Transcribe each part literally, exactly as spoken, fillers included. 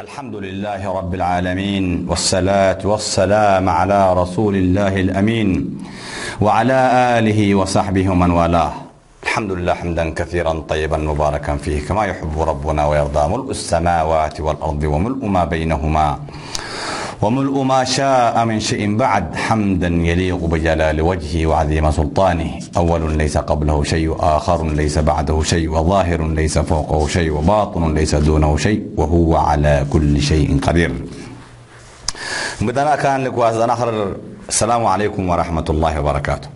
الحمد لله رب العالمين، والصلاة والسلام على رسول الله الأمين وعلى آله وصحبه ومن والاه. الحمد لله حمدا كثيرا طيبا مباركا فيه كما يحب ربنا ويرضى، ملء السماوات والأرض وملء ما بينهما وملء ما شاء من شيء بعد، حمدا يليق بجلال وجهه وعظيم سلطانه. أول ليس قبله شيء، آخر ليس بعده شيء، وظاهر ليس فوقه شيء، وباطن ليس دونه شيء، وهو على كل شيء قدير. بدنا كان لك وأذن آخر. السلام عليكم ورحمة الله وبركاته.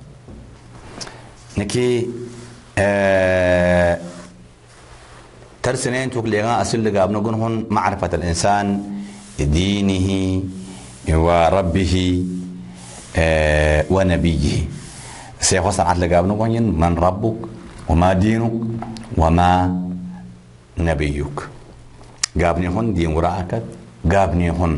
نكي آه ترسنين تقليغان أسل لقى ابنقنهن معرفة الإنسان دينه وربه آه ونبيه. سيخوصا عدل لقى ابنقنهن من ربك وما دينك وما نبيك. قابنهن دين وراءكت، قابنهن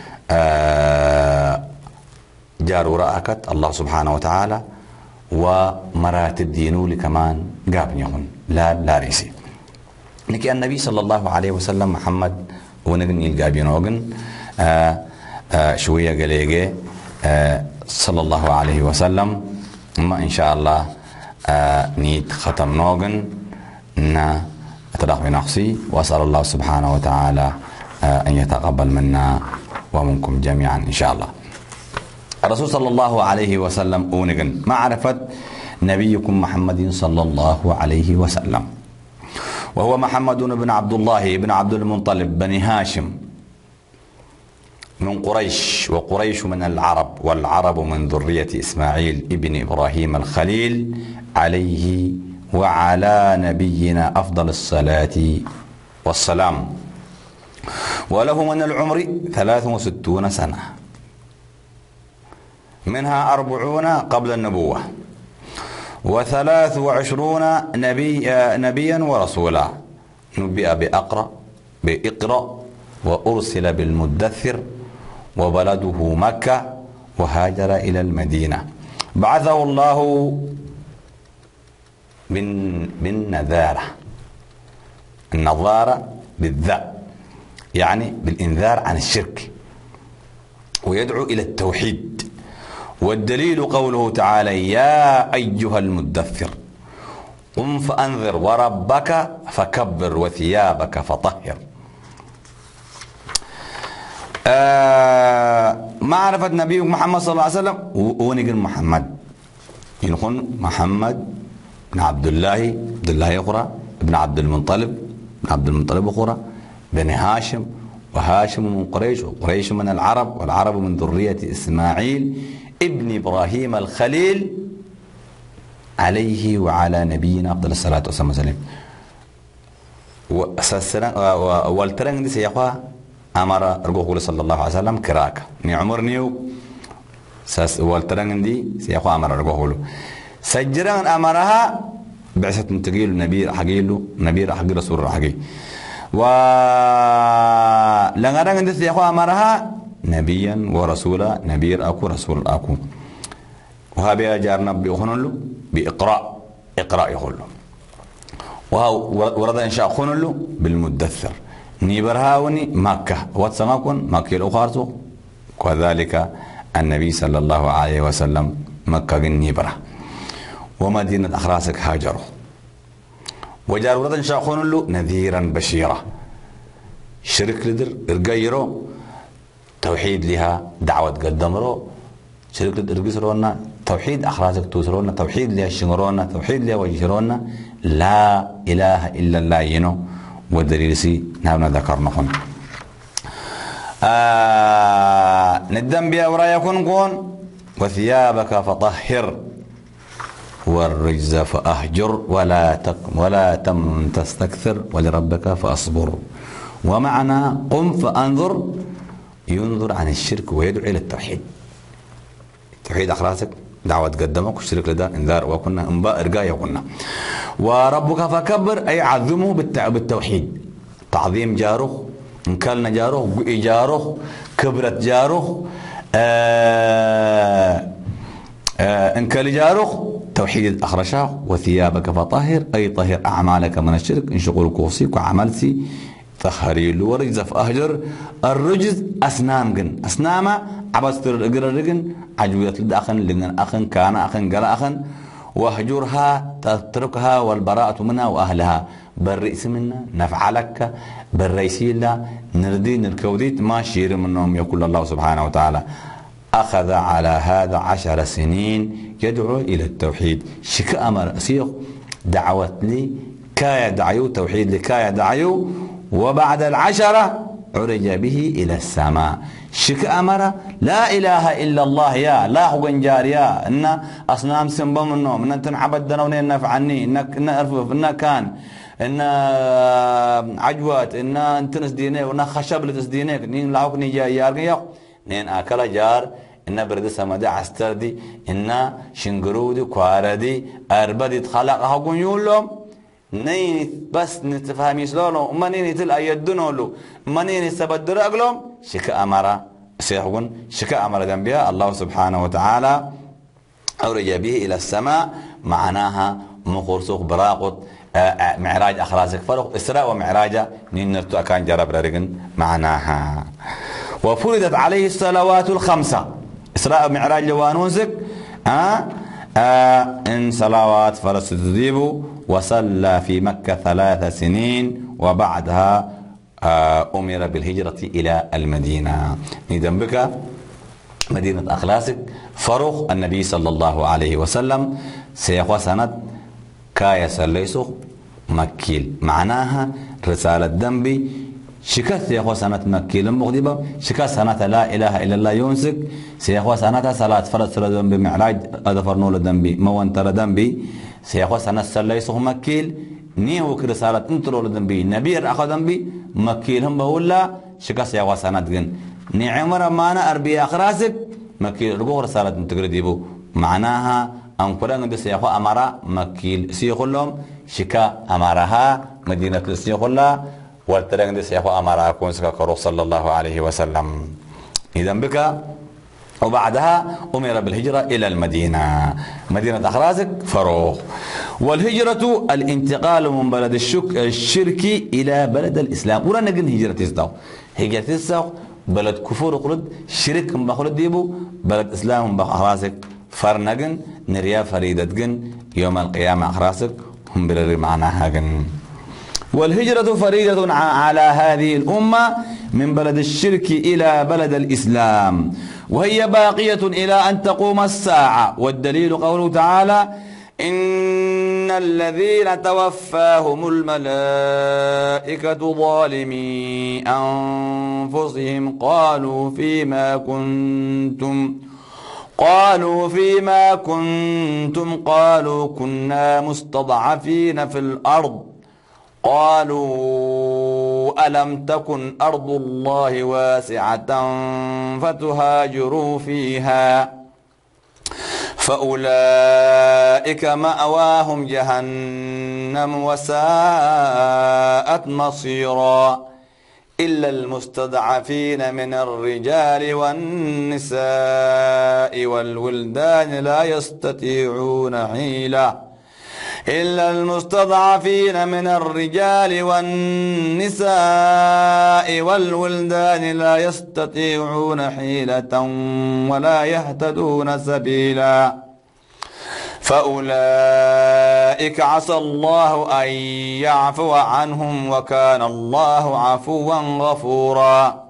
آه جار وراءكت الله سبحانه وتعالى، ومرات الدين كمان قابنهن لا لا ريسي. نكي النبي صلى الله عليه وسلم محمد ونقن يلقى بينوغن آه آه شوية قليقة آه صلى الله عليه وسلم. ما إن شاء الله آه نيت ختم نوغن نا أتدخ بنقصي، وأسأل الله سبحانه وتعالى آه أن يتقبل منا ومنكم جميعا إن شاء الله. الرسول صلى الله عليه وسلم ونقن معرفة نبيكم محمد صلى الله عليه وسلم، وهو محمد بن عبد الله بن عبد المطلب بن هاشم من قريش، وقريش من العرب، والعرب من ذرية إسماعيل ابن إبراهيم الخليل عليه وعلى نبينا أفضل الصلاة والسلام. وله من العمر ثلاث وستون سنة، منها أربعون قبل النبوة، وثلاث وعشرون نبي نبيا ورسولا. نبئ بأقرأ بإقرأ وأرسل بالمدثر، وبلده مكة، وهاجر إلى المدينة. بعثه الله بالنذارة، النظارة بالذاء يعني بالإنذار عن الشرك، ويدعو إلى التوحيد. والدليل قوله تعالى: يا أيها المدثر قم فأنذر وربك فكبر وثيابك فطهر. آه معرفة نبي محمد صلى الله عليه وسلم ونقل محمد ينخن محمد بن عبد الله، عبد الله أخرى، ابن عبد المطلب، ابن عبد المطلب أخرى، بن هاشم، وهاشم من قريش، وقريش من العرب، والعرب من ذرية إسماعيل ابن إبراهيم الخليل عليه وعلى نبينا أفضل الصلاة والسلام. والترنج دي سيقوا أمر رجوله صلى الله عليه وسلم كراك ني عمر نيو ساس. والترنج دي سيقوا أمر رجوله سجران أمرها بعثة تقيل نبي حقيله نبي حق رسول حقي. ولنغران دي سيقوا أمرها نبيا ورسولا، نبي أكو رسول أكو. وهذا جارنا بيخونلو بإقراء، إقراء يخونلو. ورد إن شاء خونلو بالمدثر نيبرهاوني مكة واتسماكن مكة الأخارتو، وذلك النبي صلى الله عليه وسلم مكة نيبره، ومدينة أخراسك هاجروا. وجار ورد إن شاء خونلو نذيرا بشيرا، شرك لدر الغيرو توحيد لها دعوة قدمرو، شركة إرقصرونا توحيد أخراجك توسرونا، توحيد لها شنغرونا، توحيد لها وجهرونا، لا إله إلا الله ينو. والدليل سي نحن ذكرنا هنا. آه ندم بها ورايكون قون وثيابك فطهر والرجز فأهجر ولا تك ولا تم تستكثر ولربك فأصبر. ومعنى قم فأنظر ينظر عن الشرك ويدعو إلى التوحيد. توحيد أخلاصك دعوة قدمك، والشرك لدى انذار، وكنا انباء ارقايا. وكنا وربك فكبر أي عظمه بالتوحيد، تعظيم جاره، انكلنا جاره، جاره كبرت جاره، آه آه انكل جاره، توحيد أخرشاه. وثيابك فطهر أي طهر أعمالك من الشرك، انشغل كوصيك وعملتي تخريل ورجز فأهجر الرجز أسنام جن أسنام عبستر الأجر رجن عجوية الأخن لجن أخن كان أخن جل أخن وهجرها تتركها والبراءة منها وأهلها بالرئيس منا نفعلك بالرئيسيلا نردي نركوديت ما شير منهم يقول الله سبحانه وتعالى أخذ على هذا عشر سنين يدعو إلى التوحيد شك أمر سيق دعوت لي كايا دعيو توحيد لكايا دعيو وبعد العشرة عرج به إلى السماء شك أمر لا إله إلا الله يا لا هو جاريا إن أصنام سنبم النوم إن أنت عبد دنوني نفعني إنك إن أرفف إن كان إن عجوات إن أنت نسديني وإن خشب لتسديني نين لاوك نيجا يارجيا نين أكل جار إن برد سمدي عستردي إن شنجرودي كواردي أربدي خلقها قنيولهم نين بس نتفهمي سلولو منين تل أيدنولو منين سبدر أقلهم شكا أمر سيحقون شكا أمر جنبها الله سبحانه وتعالى أورج به إلى السماء معناها مخرسوخ براقط معراج أخلاصك فرق إسراء ومعراج نين نرتو أكان جرب رجن معناها وفرضت عليه الصلوات الخمسة إسراء ومعراج لوانوسك آه آه إن صلوات فرس تذيبوا وصلى في مكة ثلاث سنين وبعدها آه أمر بالهجرة إلى المدينة ندم بك مدينة أخلاصك فروخ النبي صلى الله عليه وسلم سيخوى سنة كايا سليسو مكيل معناها رسالة دنبي شكا سيخوى سنة مكيل مغضبة شكا سنة لا إله إلا الله ينسك سيخوى سنة صلاة فرد سر دنبي معراج أدفر نول دنبي موانتر دنبي سيخوى سنة سليسو مكيل نيو كرسالة انترول دنبي نبير أخذ دنبي مكيل هم بقولا شكا سيخوى سنة جن ني عمر مانا أربي أخراسك مكيل رقوه رسالة انتقر ديبو معناها أن قرآن دي سيخوى أمارا مكيل سيخلهم شكا أمارها مدينة سيخلا والترين دي سيخوى أمارها كونسكا كروخ صلى الله عليه وسلم إذن بك وبعدها أمر بالهجرة إلى المدينة مدينة أخراسك فروخ والهجرة الانتقال من بلد الشك الشرك إلى بلد الإسلام ولا نجن هجرة تسداو هجرة تسداو بلد كفور قلد شرك بخلد ديبو بلد إسلام بأخراسك فرنجن نريا فريدة جن يوم القيامة أخراسك هم بلد معناها جن والهجرة فريدة على هذه الأمة من بلد الشرك إلى بلد الإسلام وهي باقية إلى أن تقوم الساعة والدليل قوله تعالى إن الذين توفاهم الملائكة ظالمي أنفسهم قالوا فيما كنتم قالوا فيما كنتم قالوا كنا مستضعفين في الأرض قالوا ألم تكن أرض الله واسعة فتهاجروا فيها فأولئك مأواهم جهنم وساءت مصيرا إلا المستضعفين من الرجال والنساء والولدان لا يستطيعون حيلة إلا المستضعفين من الرجال والنساء والولدان لا يستطيعون حيلة ولا يهتدون سبيلا فأولئك عسى الله أن يعفو عنهم وكان الله عفوا غفورا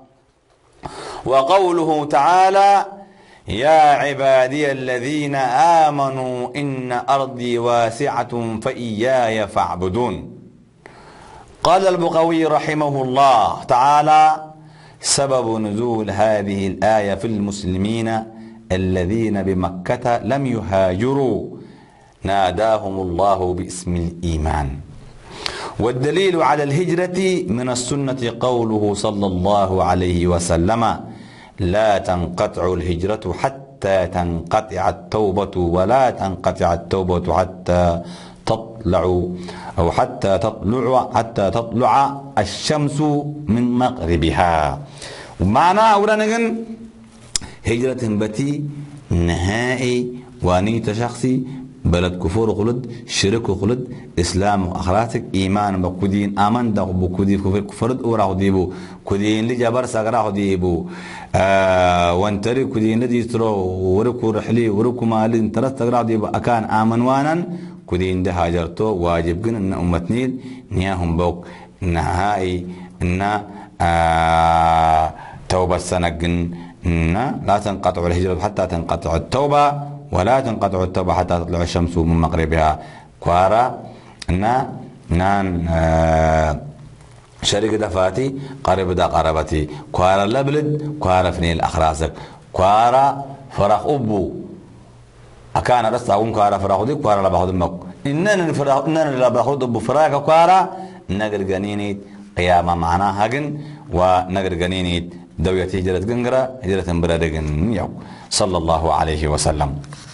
وقوله تعالى يا عبادي الذين آمنوا إن أرضي واسعة فإياي فاعبدون قال البغوي رحمه الله تعالى سبب نزول هذه الآية في المسلمين الذين بمكة لم يهاجروا ناداهم الله باسم الإيمان والدليل على الهجرة من السنة قوله صلى الله عليه وسلم لا تنقطع الهجرة حتى تنقطع التوبة ولا تنقطع التوبة حتى تطلع أو حتى تطلع حتى تطلع الشمس من مغربها ومعنى أولا هجرة بتي نهائي ونية شخصي بلد كفور خلد شرك خلد إسلام أخلاقك إيمان بكودين آمن دا بكودي كفرد أورا ديبو كودين لجبر سغرا ديبو آه وانتري كودين لدي ترو وركو رحلي وركو مالي انترس تغرا ديبو أكان آمن وانا كودين ده هاجرتو واجب جن إن أمتنين نياهم بوك نهائي إن آه توبة سنجن إن لا تنقطع الهجرة حتى تنقطع التوبة ولا تنقطع التوبة حتى تطلع الشمس من مغربها كوارا نا نان آه شريك دفاتي قرب دا قربتي كوارا لبلد كوارا فنيل أخراسك كوارا فرق أبو أكان رست أقوم كوارا فرق دي كوارا لباخد مك إننا فرق إننا لباخد أبو فراك كوارا نقر جنينيت قيامة معنا هجن ونقر جنينيت دوية هجرة جنجرة هجرة برادجن يو صلى الله عليه وسلم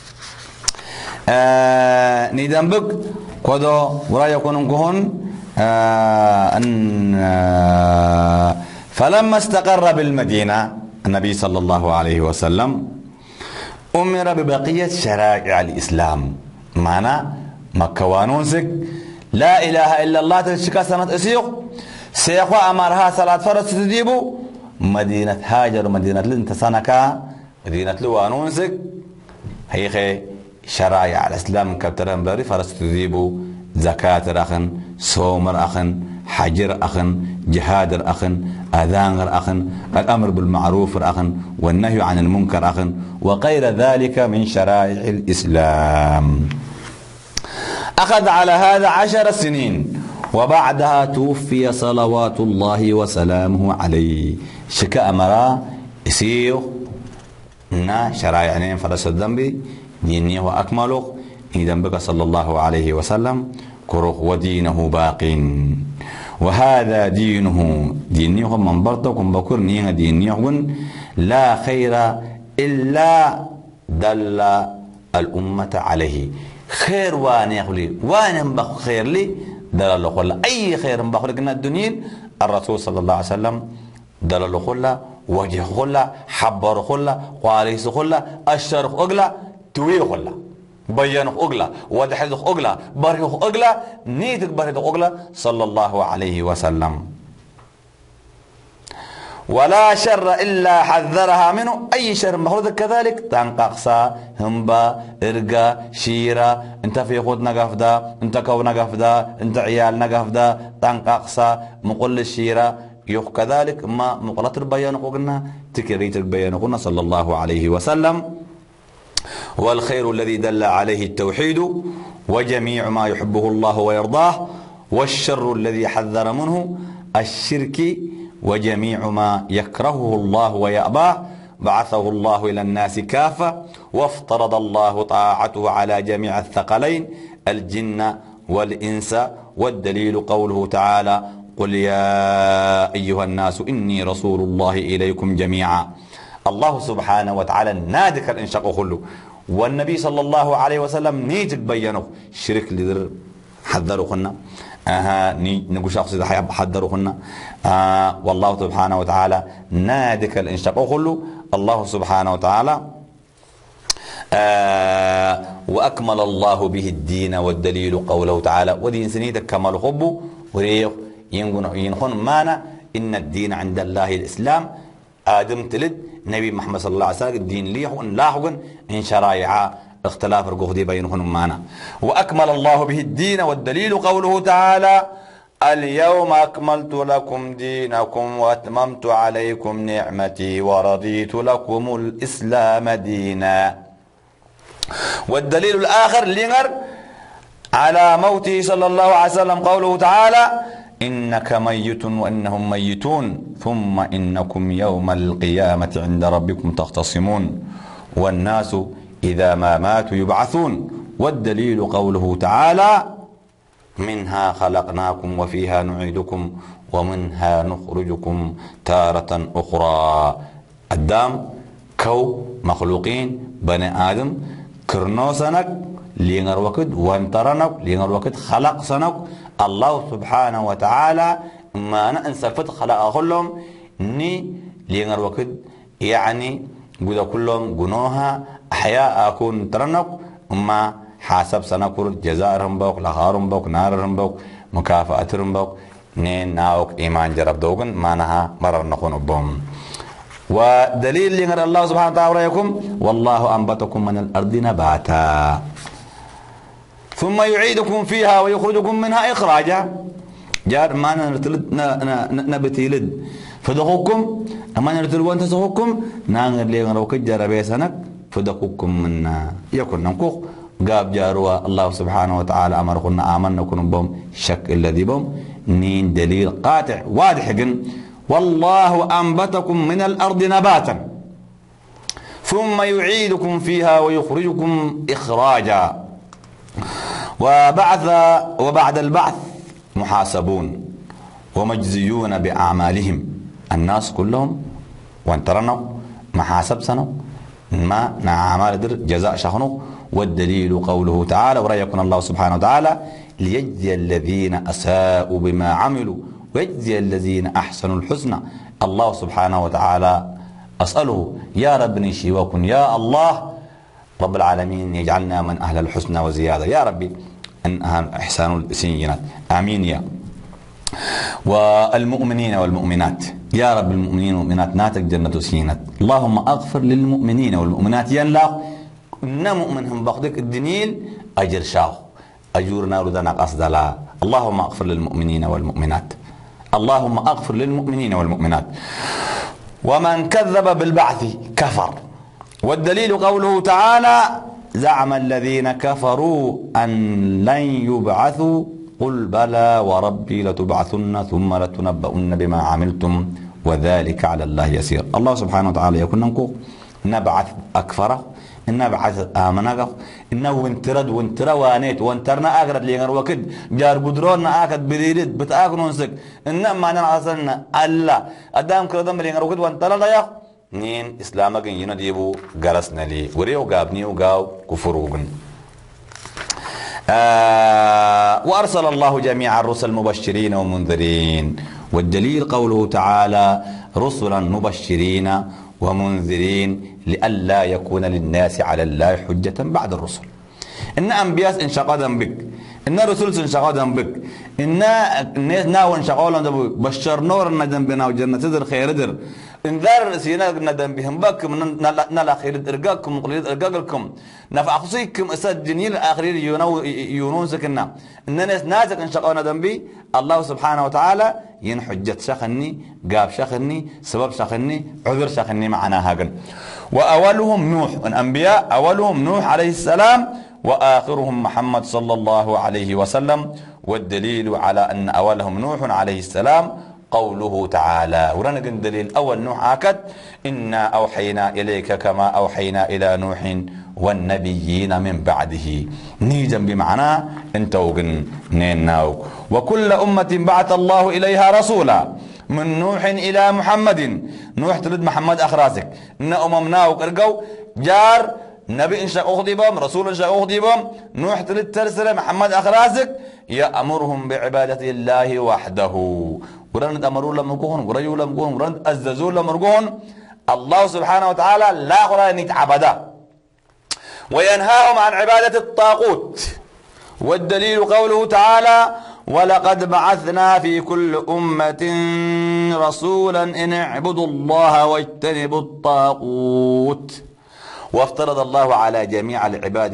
آه نيدان بك كودو ولا يكون كهون آه أن آه فلما استقر بالمدينة النبي صلى الله عليه وسلم أمر ببقية شرائع الإسلام معنى مكوانونسك لا إله إلا الله تشكى سنة أسيق سيقوى أمرها صلاة فرس تديبو مدينة هاجر مدينة لنتسانكا مدينة لوانونسك هيخي شرائع الإسلام كبتران باري فرس تذيبو زكاة أخن صومر أخن حجر أخن جهاد أخن أذان أخن الأمر بالمعروف أخن والنهي عن المنكر أخن وغير ذلك من شرائع الإسلام أخذ على هذا عشر سنين وبعدها توفي صلوات الله وسلامه عليه شكا أمرا إسيو نا شرائع نين فرس الذنبي دينيه وأكمله إذن بك صلى الله عليه وسلم كره ودينه باق وهذا دينه دينيه من برتكم بكر نيه دينيه لا خير إلا دل الأمة عليه خير وان يقولي وان بخ خير لي دل الله أي خير بخ لنا الدنيا الرسول صلى الله عليه وسلم دل الله وجه خلا حبر خلا قاريس خلا الشرق أغلى توي خلا بيان أغلى ودحد أغلى بره أغلى نيتك بره أغلى صلى الله عليه وسلم ولا شر إلا حذرها منه أي شر مخلوق كذلك تنقصا همبا إرقا شيرا انت في خود نقفدا انت كو نقفدا انت عيال نقفدا تنقصا مقل الشيرا يخ كذلك ما مقلت البيان قلنا تكريت البيان قلنا صلى الله عليه وسلم والخير الذي دل عليه التوحيد وجميع ما يحبه الله ويرضاه والشر الذي حذر منه الشرك وجميع ما يكرهه الله ويأباه بعثه الله إلى الناس كافة وافترض الله طاعته على جميع الثقلين الجن والإنس والدليل قوله تعالى قل يا أيها الناس إني رسول الله إليكم جميعا الله سبحانه وتعالى نادك الانشاق كله والنبي صلى الله عليه وسلم نيتك بينه شرك لذر حذروا خنا اها ني نقول شخص اذا حذروا خنا آه والله سبحانه وتعالى نادك الانشاق كله الله سبحانه وتعالى آه واكمل الله به الدين والدليل قوله تعالى ودين سنيتك كمال حبه وريق ينخن مانا ان الدين عند الله الاسلام آدم تلد نبي محمد صلى الله عليه وسلم الدين ليه لاحقا إن شرائع اختلاف القهدي بينهم معنا وأكمل الله به الدين والدليل قوله تعالى اليوم أكملت لكم دينكم وأتممت عليكم نعمتي ورضيت لكم الإسلام دينا والدليل الآخر لنر على موته صلى الله عليه وسلم قوله تعالى إنك ميت وإنهم ميتون ثم إنكم يوم القيامة عند ربكم تختصمون والناس إذا ما ماتوا يبعثون والدليل قوله تعالى منها خلقناكم وفيها نعيدكم ومنها نخرجكم تارة أخرى الدام كو مخلوقين بني آدم كرنوسنك لينر وقت وانترنك لينر وقت خلق سنك الله سبحانه وتعالى ما أنا انسفت خلق كلهم ني لينر وقت يعني قد كلهم جنوها أحياء أكون ترنك ما حاسب سنكر جزائرهم بوك لغارهم بوك نارهم بوك مكافأتهم بوك نين ناوك إيمان جرب دوغن مانها مرر نخون بهم. ودليل لغر الله سبحانه وتعالى يكم والله أنبتكم من الأرض نباتا ثم يعيدكم فيها ويخرجكم منها إخراجا. جار ما نرتلد نبتيلد فدخوكم أما نرتلد وانت سخوكم نانغر لغر وكجر بيسانك فدخوكم منا يكون نمكوخ قاب جاروا الله سبحانه وتعالى أمركم آمنا كن بهم شك الذي بهم نين دليل قاطع واضح جن والله أنبتكم من الأرض نباتا ثم يعيدكم فيها ويخرجكم إخراجا. وبعث وبعد البعث محاسبون ومجزيون بأعمالهم الناس كلهم وانترنوا محاسب سنو ما نعمال در جزاء شخنو. والدليل قوله تعالى ورأيكم الله سبحانه وتعالى ليجزي الذين أساءوا بما عملوا ويجزي الذين أحسنوا الحسنى. الله سبحانه وتعالى أسأله يا رب نشي وكن يا الله رب العالمين يجعلنا من أهل الحسنى وزيادة يا ربي أن إحسان السينات آمين يا. والمؤمنين والمؤمنات يا رب المؤمنين والمؤمنات ناتك جنة سينات. اللهم أغفر للمؤمنين والمؤمنات ينلا إن مؤمنهم بقدك الدنيل أجر شاو أجورنا ردنا قصد لا. اللهم أغفر للمؤمنين والمؤمنات اللهم أغفر للمؤمنين والمؤمنات. ومن كذب بالبعث كفر. والدليل قوله تعالى زعم الذين كفروا أن لن يبعثوا قل بلى وربي لتبعثن ثم لتنبؤن بما عملتم وذلك على الله يسير. الله سبحانه وتعالى يكون ننكو نبعث أكفره نبعث آمنه إنه وانترد وانترا وانيت وانترنا أقرد ليغر وكد جار قدرون آكد بريد بتآكن ونسك إنما نعصرنا ألا أدام كردم ليغر وكد وانترا لا يخ نين إسلامك ينديبو غرسنا لي وريو غابني وغاو كفروغن. آه وأرسل الله جميع الرسل مبشرين ومنذرين. والدليل قوله تعالى رسلا مبشرين ومنذرين لئلا يكون للناس على الله حجة بعد الرسل. إن أنبياء انشقادا بك إن رسول انشقادا بك إن الناس ناو انشقادا بك بشر نور ندم بنا وجنة تدر خير در انذار سينا ندم بهم بك نلا خير ارقاكم قليل ارقاكم نفع خصيكم اسد جنيل اخرين يونون سكنا ان الناس نازك انشقادا ندم بي الله سبحانه وتعالى ين حجة شخني قاب شخني سبب شخني عذر شخني معنا هاجن. وأولهم نوح الأنبياء أولهم نوح عليه السلام وآخرهم محمد صلى الله عليه وسلم. والدليل على أن أولهم نوح عليه السلام قوله تعالى ورنقن دليل أول نوح آكد إنا أوحينا إليك كما أوحينا إلى نوح والنبيين من بعده نيجا بمعنى انتوغن نيناو. وكل أمة بعث الله إليها رسولا من نوح إلى محمد. نوح تلد محمد أخراسك إن أممناو كرقو جار نبي إن شاء أخذبهم رسول إن شاء أخذبهم نوح تلد ترسل محمد أخراسك يأمرهم بعبادة الله وحده. ورند أمروا لهم نقول ورجوا لهم نقول ورند أززوا لهم نقول الله سبحانه وتعالى لا قرأ نتعبدا وينهاهم عن عبادة الطاغوت. والدليل قوله تعالى ولقد بعثنا في كل أمة رسولا إن اعبدوا الله واجتنبوا الطاغوت. وافترض الله على جميع العباد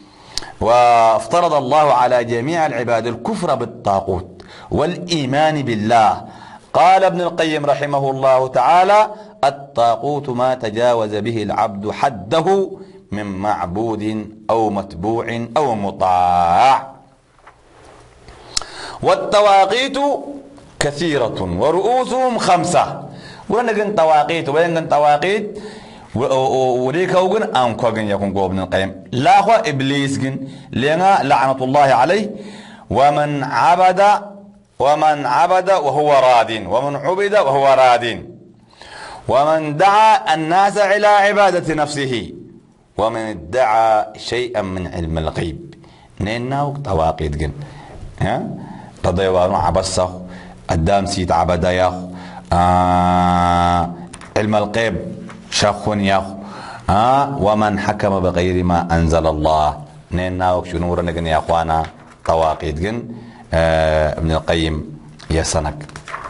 وافترض الله على جميع العباد الكفر بالطاغوت والإيمان بالله. قال ابن القيم رحمه الله تعالى الطاغوت ما تجاوز به العبد حده من معبود أو متبوع أو مطاع. والتواقيت كثيرة ورؤوسهم خمسة. ونقن تواقيت وينقن تواقيت وليكوغن أنكوغن يكون قوة ابن القيم لا هو إبليس جن لنا لعنة الله عليه. ومن عبد ومن عبد وهو راد ومن عبد وهو راد ومن دعا الناس إلى عبادة نفسه ومن ادعى شيئا من علم الغيب نيناو تواقيت جن ها تضيوان عبسه الدام سيت عبدايا آه علم الغيب شخون ياخ آه ومن حكم بغير ما أنزل الله نينا وكشنورا نجن يا أخوانا طواقيت جن آه ابن القيم يسنك.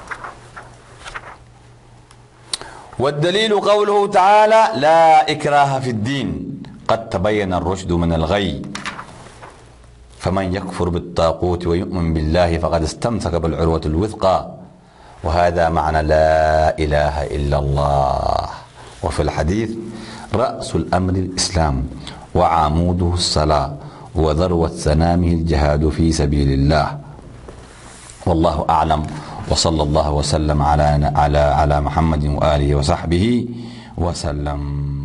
والدليل قوله تعالى لا إكراه في الدين قد تبين الرشد من الغي فمن يكفر بالطاغوت ويؤمن بالله فقد استمسك بالعروة الوثقى وهذا معنى لا إله إلا الله. وفي الحديث رأس الأمر الإسلام وعموده الصلاة وذروة سنامه الجهاد في سبيل الله. والله أعلم وصلى الله وسلم على على على محمد وآله وصحبه وسلم.